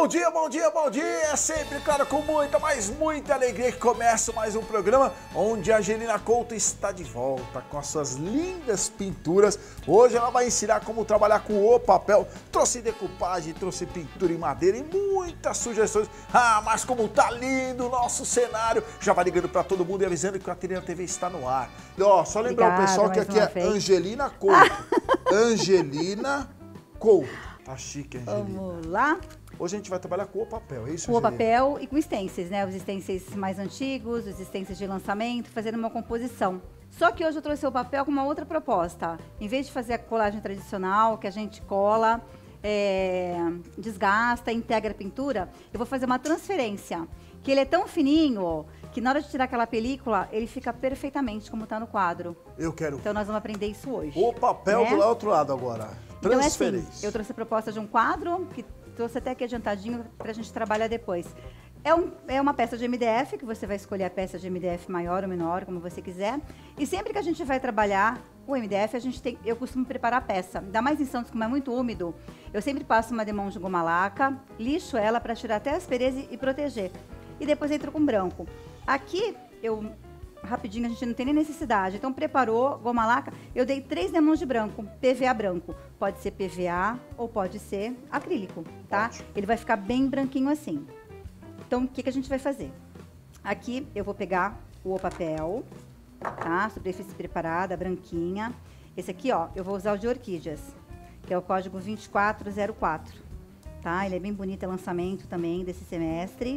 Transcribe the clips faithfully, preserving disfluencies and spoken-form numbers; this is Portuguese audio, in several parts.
Bom dia, bom dia, bom dia! É sempre, claro, com muita, mas muita alegria que começa mais um programa onde a Angelina Couto está de volta com as suas lindas pinturas. Hoje ela vai ensinar como trabalhar com o papel. Trouxe decupagem, trouxe pintura em madeira e muitas sugestões. Ah, mas como tá lindo o nosso cenário! Já vai ligando para todo mundo e avisando que a Atirena T V está no ar. E ó, só lembrar o pessoal que aqui é vez. Angelina Couto. Angelina Couto. Tá chique, Angelina. Vamos lá. Hoje a gente vai trabalhar com o papel, é isso? Com o papel e com stencils, né? Os stencils mais antigos, os stencils de lançamento, fazendo uma composição. Só que hoje eu trouxe o papel com uma outra proposta. Em vez de fazer a colagem tradicional, que a gente cola, é, desgasta, integra a pintura, eu vou fazer uma transferência. Que ele é tão fininho que na hora de tirar aquela película, ele fica perfeitamente como está no quadro. Eu quero. Então nós vamos aprender isso hoje. O papel né? do outro lado agora. Transferência. Então é assim, eu trouxe a proposta de um quadro que trouxe até aqui adiantadinho para a gente trabalhar depois. É, um, é uma peça de M D F, que você vai escolher a peça de M D F maior ou menor, como você quiser. E sempre que a gente vai trabalhar o M D F, a gente tem, eu costumo preparar a peça. Ainda mais em Santos, como é muito úmido, eu sempre passo uma demão de goma laca, lixo ela para tirar até a aspereza e proteger. E depois entro com branco. Aqui, eu... rapidinho, a gente não tem nem necessidade. Então, preparou, goma laca, eu dei três demãos de branco, P V A branco. Pode ser P V A ou pode ser acrílico, tá? Ótimo. Ele vai ficar bem branquinho assim. Então, o que, que a gente vai fazer? Aqui, eu vou pegar o papel, tá? Superfície preparada, branquinha. Esse aqui, ó, eu vou usar o de orquídeas, que é o código vinte e quatro zero quatro, tá? Ele é bem bonito, é lançamento também desse semestre.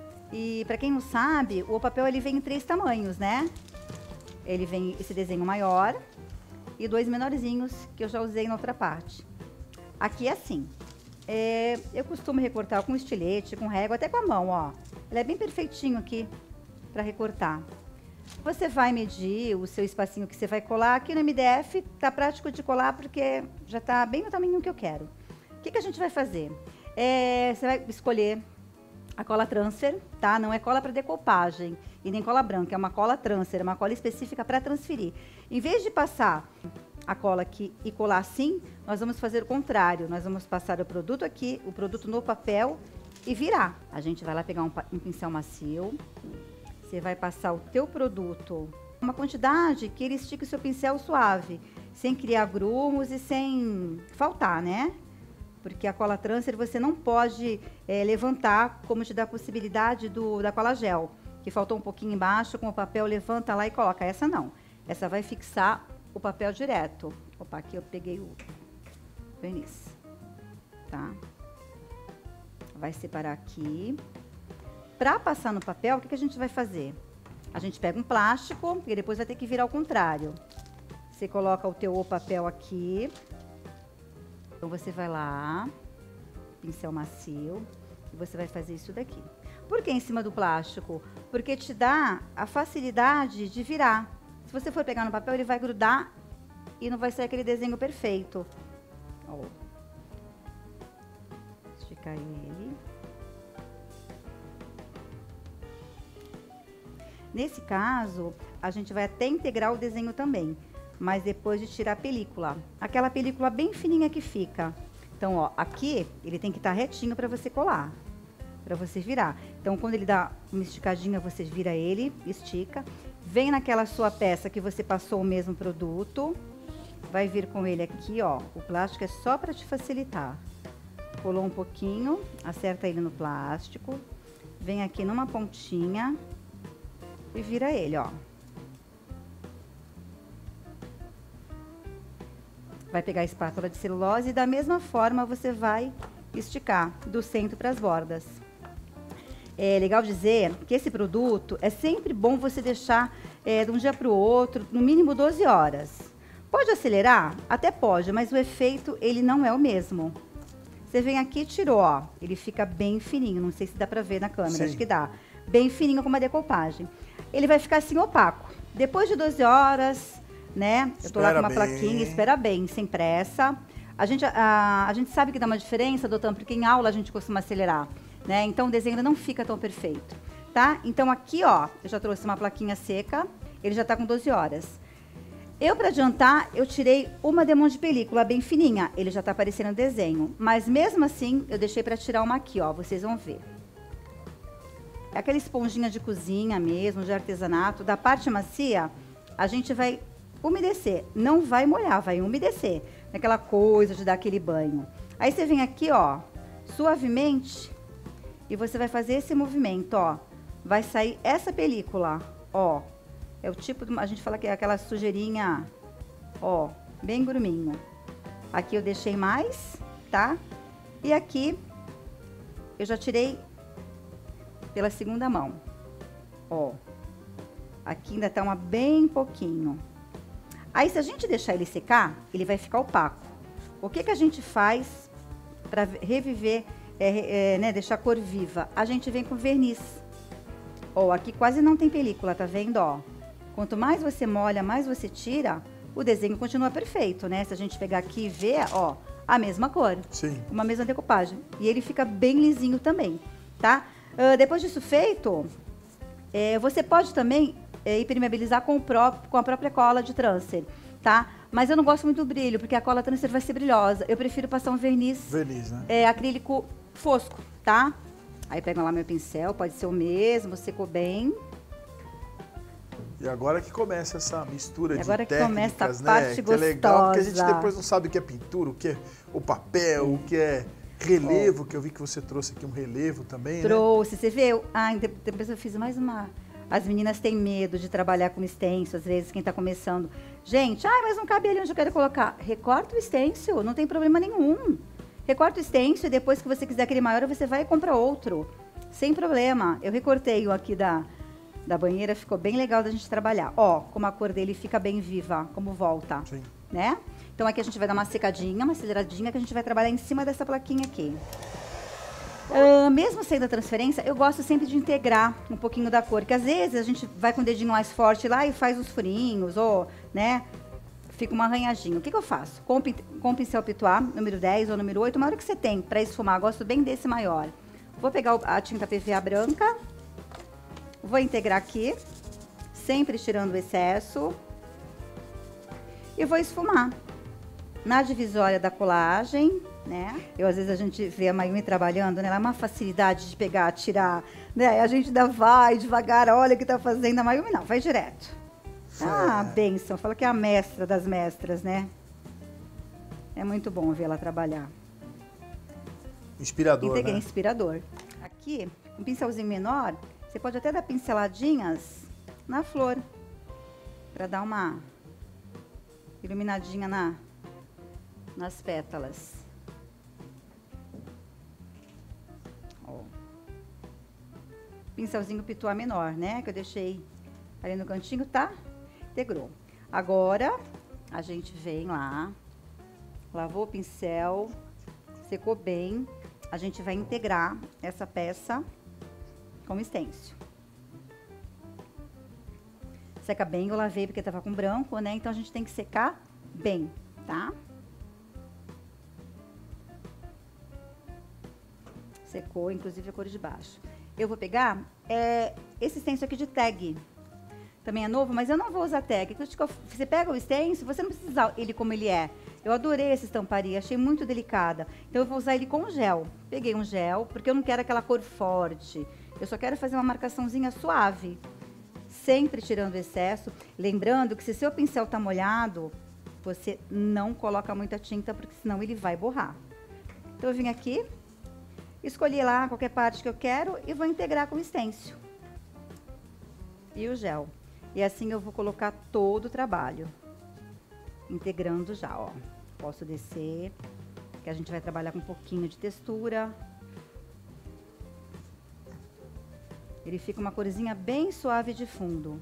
E para quem não sabe, o papel ele vem em três tamanhos, né? Ele vem esse desenho maior e dois menorzinhos que eu já usei na outra parte. Aqui é assim. É, eu costumo recortar com estilete, com régua, até com a mão, ó. Ele é bem perfeitinho aqui para recortar. Você vai medir o seu espacinho que você vai colar. Aqui no M D F tá prático de colar porque já tá bem no tamanho que eu quero. O que, que a gente vai fazer? É, você vai escolher a cola transfer, tá? Não é cola para decopagem e nem cola branca, é uma cola transfer, é uma cola específica para transferir. Em vez de passar a cola aqui e colar assim, nós vamos fazer o contrário. Nós vamos passar o produto aqui, o produto no papel e virar. A gente vai lá pegar um, um pincel macio, você vai passar o teu produto, uma quantidade que ele estique o seu pincel suave, sem criar grumos e sem faltar, né? Porque a cola transfer você não pode é, levantar, como te dá a possibilidade do, da cola gel, que faltou um pouquinho embaixo, com o papel levanta lá e coloca. Essa não, essa vai fixar o papel direto. Opa, aqui eu peguei o verniz, tá? Vai separar aqui. Para passar no papel, o que, que a gente vai fazer? A gente pega um plástico e depois vai ter que virar ao contrário. Você coloca o teu papel aqui. Então, você vai lá, pincel macio, e você vai fazer isso daqui. Por que em cima do plástico? Porque te dá a facilidade de virar. Se você for pegar no papel, ele vai grudar e não vai ser aquele desenho perfeito. Ó. Esticar ele. Nesse caso, a gente vai até integrar o desenho também, mas depois de tirar a película. Aquela película bem fininha que fica. Então, ó, aqui ele tem que estar retinho para você colar, para você virar. Então, quando ele dá uma esticadinha, você vira ele, estica. Vem naquela sua peça que você passou o mesmo produto. Vai vir com ele aqui, ó. O plástico é só para te facilitar. Colou um pouquinho, acerta ele no plástico. Vem aqui numa pontinha e vira ele, ó. Vai pegar a espátula de celulose e da mesma forma você vai esticar do centro para as bordas. É legal dizer que esse produto é sempre bom você deixar é, de um dia para o outro, no mínimo doze horas. Pode acelerar? Até pode, mas o efeito ele não é o mesmo. Você vem aqui e tirou, ó, ele fica bem fininho, não sei se dá para ver na câmera, Sim. acho que dá. Bem fininho com uma decopagem. Ele vai ficar assim opaco. Depois de doze horas... né? Eu tô lá com uma bem. plaquinha, espera bem, sem pressa. A gente, a, a gente sabe que dá uma diferença, doutor, porque em aula a gente costuma acelerar, né? Então o desenho não fica tão perfeito, tá? Então aqui, ó, eu já trouxe uma plaquinha seca, ele já tá com doze horas. Eu, para adiantar, eu tirei uma demão de película bem fininha. Ele já tá aparecendo no desenho. Mas mesmo assim, eu deixei para tirar uma aqui, ó. Vocês vão ver. É aquela esponjinha de cozinha mesmo, de artesanato. Da parte macia, a gente vai umedecer. Não vai molhar, vai umedecer. Aquela coisa de dar aquele banho. Aí você vem aqui, ó, suavemente, e você vai fazer esse movimento, ó. Vai sair essa película, ó. É o tipo, de, a gente fala que é aquela sujeirinha, ó, bem gruminho. Aqui eu deixei mais, tá? E aqui eu já tirei pela segunda mão, ó. Aqui ainda tá uma bem pouquinho. Aí, se a gente deixar ele secar, ele vai ficar opaco. O que que a gente faz para reviver, é, é, né, deixar a cor viva? A gente vem com verniz. Ó, aqui quase não tem película, tá vendo, ó? Quanto mais você molha, mais você tira, o desenho continua perfeito, né? Se a gente pegar aqui e ver, ó, a mesma cor. Sim. Uma mesma decupagem. E ele fica bem lisinho também, tá? Uh, depois disso feito, é, você pode também é, impermeabilizar com, o próprio, com a própria cola de transfer, tá? Mas eu não gosto muito do brilho, porque a cola transfer vai ser brilhosa. Eu prefiro passar um verniz, verniz né? é, acrílico fosco, tá? Aí pega lá meu pincel, pode ser o mesmo, secou bem. E agora que começa essa mistura e de agora técnicas, que começa a né? parte Que é legal, porque a gente gostosa. depois não sabe o que é pintura, o que é o papel, o que é relevo, oh. que eu vi que você trouxe aqui um relevo também, Trouxe, né? você vê? Ah, depois eu fiz mais uma. As meninas têm medo de trabalhar com stencil, às vezes quem está começando. Gente, ah, mas não cabe ali onde eu quero colocar. Recorta o stencil, não tem problema nenhum. Recorta o stencil e depois que você quiser aquele maior, você vai e compra outro. Sem problema. Eu recortei o aqui da... da banheira, ficou bem legal da gente trabalhar. Ó, como a cor dele fica bem viva, como volta. Sim. Né? Então aqui a gente vai dar uma secadinha, uma aceleradinha, que a gente vai trabalhar em cima dessa plaquinha aqui. Uh, mesmo sendo a transferência, eu gosto sempre de integrar um pouquinho da cor, que às vezes a gente vai com o dedinho mais forte lá e faz uns furinhos, ou, né, fica uma arranhadinha. O que que eu faço? Com, com o pincel Pituá, número dez ou número oito, o maior que você tem para esfumar, gosto bem desse maior. Vou pegar a tinta P V A branca. Vou integrar aqui, sempre tirando o excesso. E vou esfumar. Na divisória da colagem, né? Eu, às vezes, a gente vê a Mayumi trabalhando, né? Ela é uma facilidade de pegar, tirar, né? A gente ainda vai devagar, olha o que tá fazendo. A Mayumi não, vai direto. Ah, é. Bênção. Fala que é a mestra das mestras, né? É muito bom ver ela trabalhar. Inspirador, Integrei, né? Inspirador. Aqui, um pincelzinho menor... Você pode até dar pinceladinhas na flor, para dar uma iluminadinha na, nas pétalas. Ó. Pincelzinho Pituá menor, né? Que eu deixei ali no cantinho, tá? Integrou. Agora, a gente vem lá, lavou o pincel, secou bem. A gente vai integrar essa peça com stencil. Seca bem, eu lavei porque tava com branco, né? Então a gente tem que secar bem, tá? Secou, inclusive a cor de baixo. Eu vou pegar é, esse stencil aqui de tag. Também é novo, mas eu não vou usar tag. Você pega o stencil, você não precisa usar ele como ele é. Eu adorei essa estamparia, achei muito delicada. Então eu vou usar ele com gel. Peguei um gel, porque eu não quero aquela cor forte. Eu só quero fazer uma marcaçãozinha suave, sempre tirando o excesso. Lembrando que se seu pincel tá molhado, você não coloca muita tinta, porque senão ele vai borrar. Então eu vim aqui, escolhi lá qualquer parte que eu quero e vou integrar com o stencil. E o gel. E assim eu vou colocar todo o trabalho. Integrando já, ó. Posso descer, que a gente vai trabalhar com um pouquinho de textura. Ele fica uma corzinha bem suave de fundo.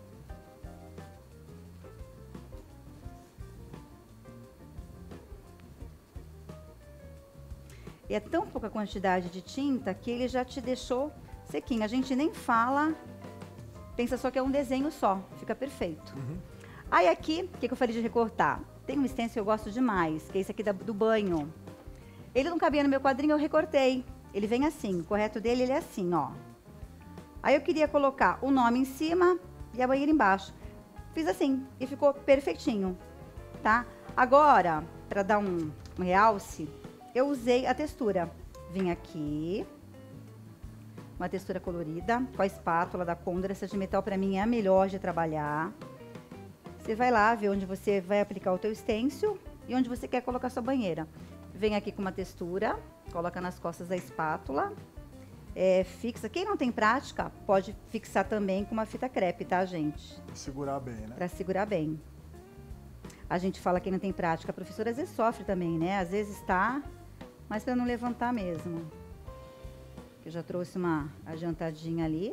E é tão pouca quantidade de tinta que ele já te deixou sequinho. A gente nem fala, pensa só que é um desenho só, fica perfeito. Uhum. Aí aqui, o que, que eu falei de recortar? Tem um stencil que eu gosto demais, que é esse aqui da, do banho. Ele não cabia no meu quadrinho, eu recortei. Ele vem assim, o correto dele ele é assim, ó. Aí eu queria colocar o nome em cima e a banheira embaixo. fiz assim e ficou perfeitinho, tá? Agora, para dar um, um realce, eu usei a textura. Vim aqui, uma textura colorida, com a espátula da Condor. Essa de metal para mim é a melhor de trabalhar. Você vai lá ver onde você vai aplicar o teu stencil e onde você quer colocar sua banheira. Vem aqui com uma textura, coloca nas costas da espátula, é, fixa. Quem não tem prática, pode fixar também com uma fita crepe, tá, gente? Pra segurar bem, né? Pra segurar bem. A gente fala quem não tem prática, a professora às vezes sofre também, né? Às vezes tá, mas para não levantar mesmo. Eu já trouxe uma adiantadinha ali.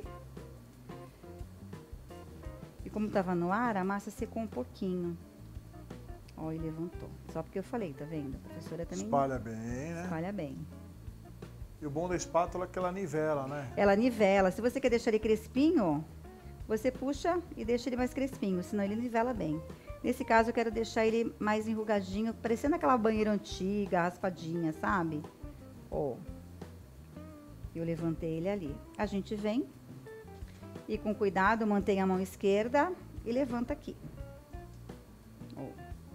E como tava no ar, a massa secou um pouquinho. Ó, e levantou. Só porque eu falei, tá vendo? A professora também espalha bem, né? Espalha bem. E o bom da espátula é que ela nivela, né? Ela nivela. Se você quer deixar ele crespinho, você puxa e deixa ele mais crespinho, senão ele nivela bem. Nesse caso, eu quero deixar ele mais enrugadinho, parecendo aquela banheira antiga, raspadinha, sabe? Ó. Eu levantei ele ali. A gente vem e com cuidado mantém a mão esquerda e levanta aqui. Ó.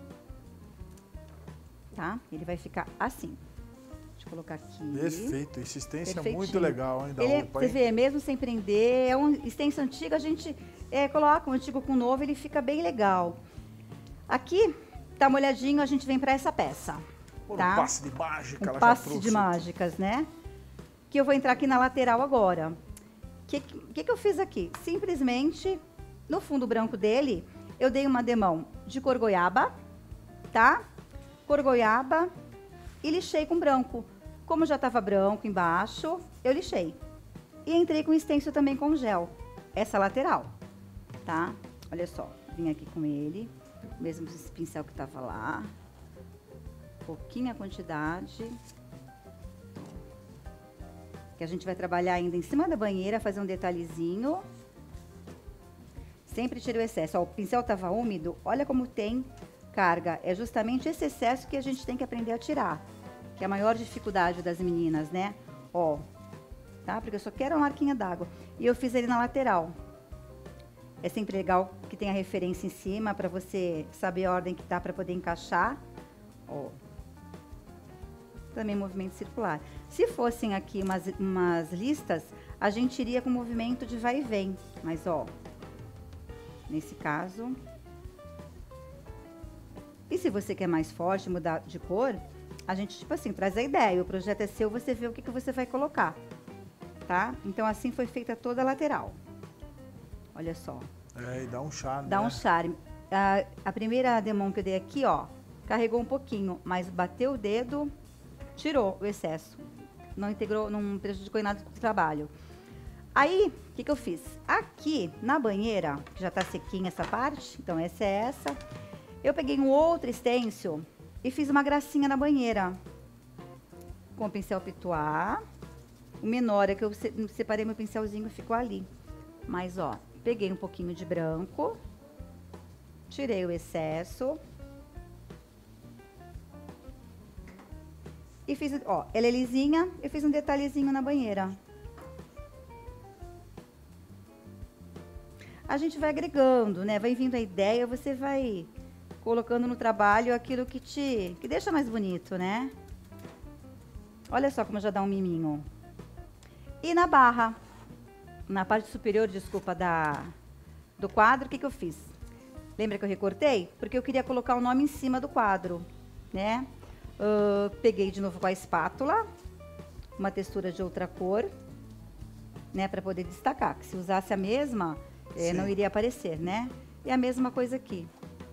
Tá? Ele vai ficar assim. Deixa eu colocar aqui. Perfeito. Esse stencil é muito legal, hein? Da ele, Opa, você hein? vê, mesmo sem prender, é um stencil antigo, a gente é, coloca um antigo com o novo, ele fica bem legal. Aqui, tá molhadinho, a gente vem para essa peça. Por tá? Um passe de mágica, um ela passe já trouxe. de mágicas, né? Que eu vou entrar aqui na lateral agora. O que, que, que eu fiz aqui? Simplesmente, no fundo branco dele, eu dei uma demão de cor goiaba, tá? Cor goiaba e lixei com branco. Como já tava branco embaixo, eu lixei. E entrei com stencil também com gel. Essa lateral, tá? Olha só, vim aqui com ele. Mesmo esse pincel que tava lá. Pouquinha quantidade. Que a gente vai trabalhar ainda em cima da banheira, fazer um detalhezinho. Sempre tira o excesso. Ó, o pincel tava úmido, olha como tem carga. É justamente esse excesso que a gente tem que aprender a tirar. Que é a maior dificuldade das meninas, né? Ó, tá? Porque eu só quero uma marquinha d'água. E eu fiz ele na lateral. É sempre legal que tenha referência em cima para você saber a ordem que tá para poder encaixar. Ó. Também movimento circular. Se fossem aqui umas, umas listas, a gente iria com movimento de vai e vem. Mas, ó, nesse caso... E se você quer mais forte, mudar de cor, a gente, tipo assim, traz a ideia. O projeto é seu, você vê o que, que você vai colocar, tá? Então, assim foi feita toda a lateral. Olha só. É, e dá um charme, Dá né? um charme. A, a primeira demão que eu dei aqui, ó, carregou um pouquinho, mas bateu o dedo, tirou o excesso. Não integrou, não prejudicou em nada do trabalho. Aí, o que que eu fiz? Aqui, na banheira, que já tá sequinha essa parte, então essa é essa. Eu peguei um outro stencil e fiz uma gracinha na banheira. Com o pincel pituá. O menor é que eu separei meu pincelzinho e ficou ali. Mas, ó, peguei um pouquinho de branco, tirei o excesso e fiz, ó, ela é lisinha, eu fiz um detalhezinho na banheira. A gente vai agregando, né? Vai vindo a ideia, você vai colocando no trabalho aquilo que te, que deixa mais bonito, né? Olha só como já dá um miminho. E na barra, na parte superior, desculpa, da, do quadro, o que que eu fiz? Lembra que eu recortei? Porque eu queria colocar o nome em cima do quadro, né? Uh, peguei de novo com a espátula, uma textura de outra cor, né? Para poder destacar, que se usasse a mesma, eh, não iria aparecer, né? E a mesma coisa aqui.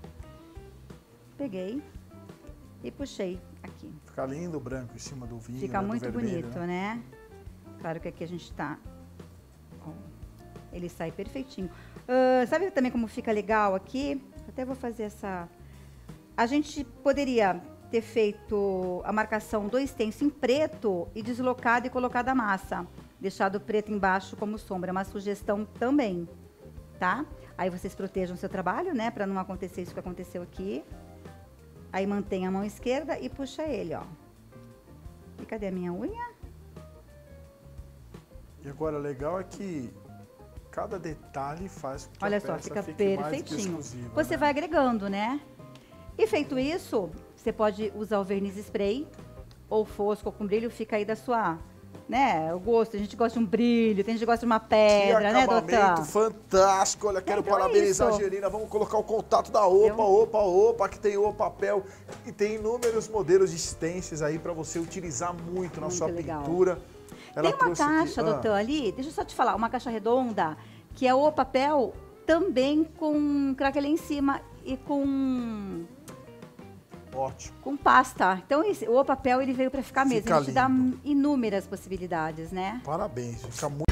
Peguei e puxei aqui. Fica lindo o branco em cima do vinho, Fica né, muito do vermelho, bonito, né? né? Claro que aqui a gente tá... Ó, ele sai perfeitinho. Uh, sabe também como fica legal aqui? Até vou fazer essa... A gente poderia ter feito a marcação do stencil em preto e deslocado e colocado a massa. Deixado preto embaixo como sombra. É uma sugestão também, tá? Aí vocês protejam o seu trabalho, né? Pra não acontecer isso que aconteceu aqui. Aí mantém a mão esquerda e puxa ele, ó. E cadê a minha unha? E agora, legal é que cada detalhe faz com que Olha a só, peça fica fique mais do que perfeitinho. exclusiva, Você né? vai agregando, né? E feito isso, você pode usar o verniz spray, ou fosco, ou com brilho, fica aí da sua, né? O gosto, a gente gosta de um brilho, tem gente que gosta de uma Que pedra, né, acabamento doutor? fantástico. Olha, quero então é parabenizar a isso. Angelina. Vamos colocar o contato da Opa, Eu- Opa, Opa, que tem o papel e tem inúmeros modelos de stencils aí para você utilizar muito na Muito sua legal. pintura. Ela Tem uma trouxe aqui- caixa, ah, doutor, ali, deixa eu só te falar, uma caixa redonda, que é o papel também com craquelê em cima e com, Ótimo. com pasta. Então, esse, o papel, ele veio para ficar mesmo. Fica Ele te dá lindo. inúmeras possibilidades, né? Parabéns. Fica muito